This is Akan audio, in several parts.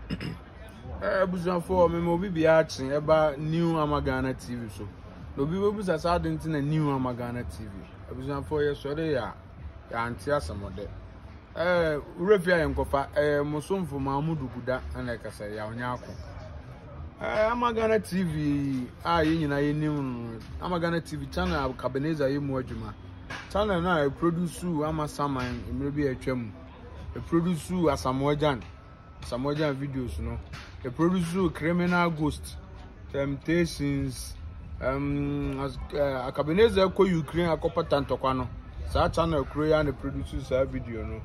Busan for me mo bi action eba new Amagana TV so. No bi we busa sa dent na new Amagana TV. Busan for ye sori ya anti asamode. Urefia yenkofa musomfo Mamudu Guda na kasa ya Nyarko. Amagana TV ye nyina ye new Amagana TV channel Kabineza ye mu adwuma. Channel na produce amasaman emrebi atwam. Produce asamojan videos no. The produce criminal ghost temptations Kabineza ko Ukraine akopa tantokwa no. Sa channel Korea na produce sa video no.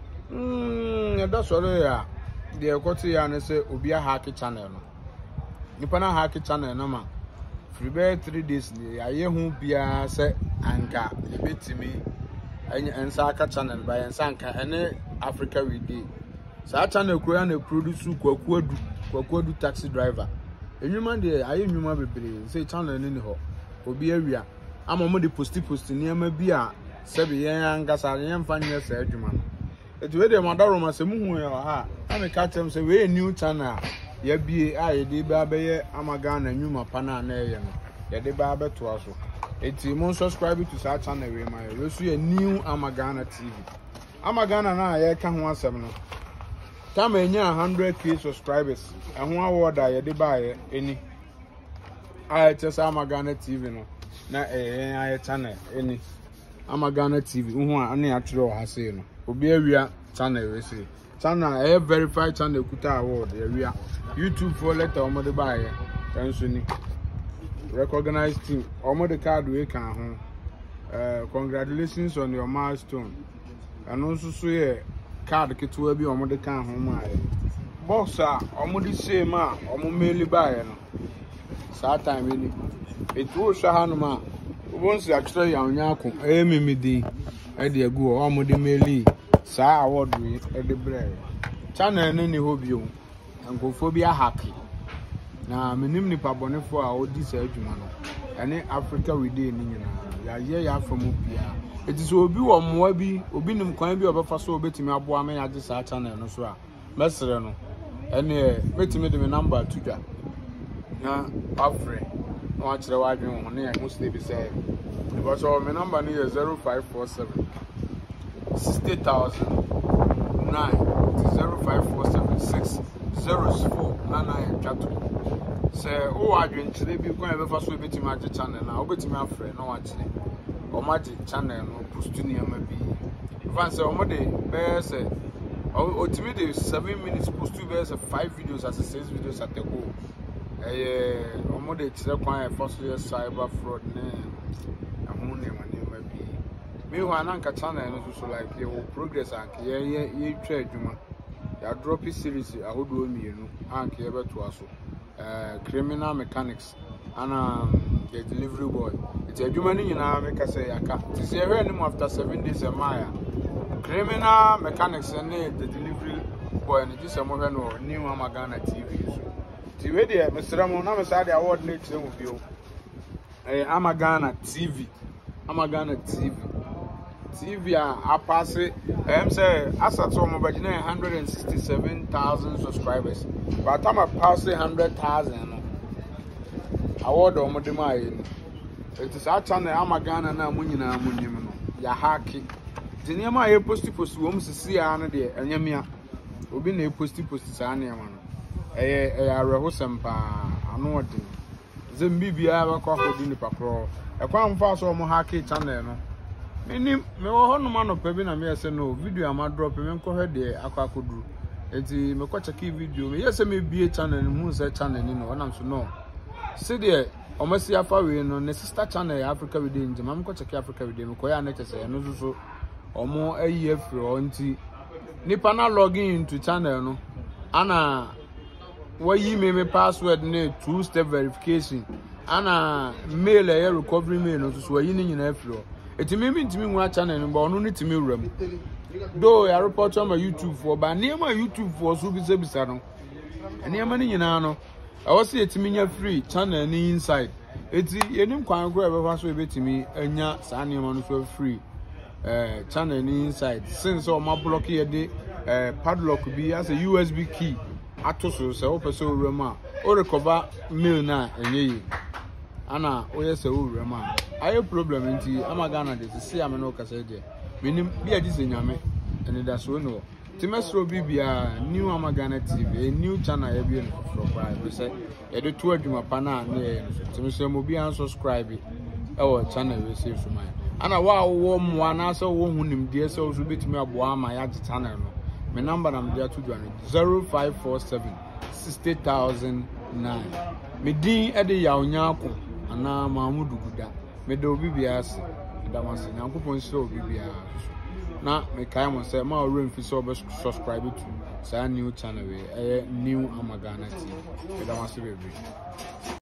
That's all ya. The ekoti ya na say obi a hack channel no. Nipa na hack channel no ma. Free 3 days ni aye hu bia say anka ebetimi ensa aka channel ba ensa anka ene Africa we dey. Sa channel Korea na produce kwakuadu taxi driver. Enwuma de aye enwuma bebre say channel ni ho. Obi awia ama mo de post niam bi a sebe yen angasa yen fanye sa adwuma no. Eti we de madaro ma se muhu ya ha. Ame ka tem se we new channel ya bie a ye de ba be Amagana enwuma pa na na ye no. Ye de ba beto aso. Eti mo subscribe to sa channel we ma we so ye new Amagana TV. Amagana na ye ka ho asem no. Time enya 100k subscribers. Ehun award a ye de ba ye eni. I just Amagana TV no. Na aye channel eni. Amagana TV uhu ane atro ha say no. Obi awia channel we say. Channel verified channel kuta award awia. YouTube for letter omo de ba ye. Kanso ni. Recognized team omo de card we kan ho. Congratulations on your milestone. And also so ye card ketewa bi omo de kan ho ma ye. Boxer omo de say ma omo mail ba ye no. Sa time ni. Etu hwa ha no ma. Once actually ya Nyarko ememidi e de agu omo de mail sa award we e de bre. Channel ni ho bio. Ankofo bi a hack. Na menim ni pabonefo a odi sa adwuma no. Ene Africa we dey ni nyina. Ya ye ya from bia. It is obi wo moa bi, obi nim kwan bi obefa so obetimi aboa me ya sa channel no so a. Mesere no. Ene betimi de me number tudwa. Na afre. No akere wa adwen ho na e must be say. Because my number is 0547 60,000 9 0547 604 say oh adwen kire bi kwan ebefa so betimi age channel na obetimi afre na wa kire o magi channel no post ni ama bi fan say o mo de be say o timi de 7 minutes post to be say 5 videos as 6 videos at the go o mo de kire kwan e first cyber fraud ne ahu ne ma bi me ho ananka channel no so like ye progress anka ye twa adwuma ya drop series ahodo mienu anka ye beto aso criminal mechanics and the delivery boy. It's a human in America say it's a random after 7 days a mile. Criminal mechanics and the delivery boy and it is a more new Amagana TV. TV there, Mr. Ramona Masadi award next with you. Amagana TV. Amagana TV. TV I pass it. Say as at some about 167,000 subscribers. By the time I pass 100,000, award on my it is our channel Amagana na munina munim ya haki. The name I post women to see an idea and yamia. Obi na post sa na man. Rehosempa anodi. Zembi bia ba kwa hodi ni pakro. E kwa mfa so mo haki channel no. Me wo ho no ma no pa bi na me say no video am drop me nko he de akwa koduru. Enti me kwa check video me yes me bie channel mu say channel ni no onam so no. See there omasi afa we no ne sister channel Africa we dey nje mam kwa check Africa we dey me ko ya na chese no so omo ayi afri o nti nipa na login into channel no ana wayi me password ne 2-step verification ana mail e recovery mail no so wayi ni nyina afri o eti me ntimi nwa channel no ba ono ni timi wram do ya report on my YouTube for ba ne ma YouTube for so bisa no ene ma ni nyina no I was see etimi nya free channel ni inside eti yenim kwan go ebe so ebetimi anya sa ne ma no so free channel ni inside since o ma block ye de padlock bi as a USB key atoso se wo pese owura ma o recover meal na enye ana o yese owura ma ayo problem nti amagana de se am na o kasa je menim bia di se nyame ene da so no timesro bibia new amagana TV a new channel e bi no for private say e do to adwuma pa na e timesro mo bi an subscribe e wo channel we save so man ana wa wo mo ana so wo hunim de so so betimi aboa ama ya channel no my number na me to do 0547 60009 me din e de ya Nyarko ana Mamudu Guda me do bibia ase da mase Nyankopon so bibia na me kai mo say ma ore mfi so be subscribe to sa new channel we new Amagana TV da mase bebe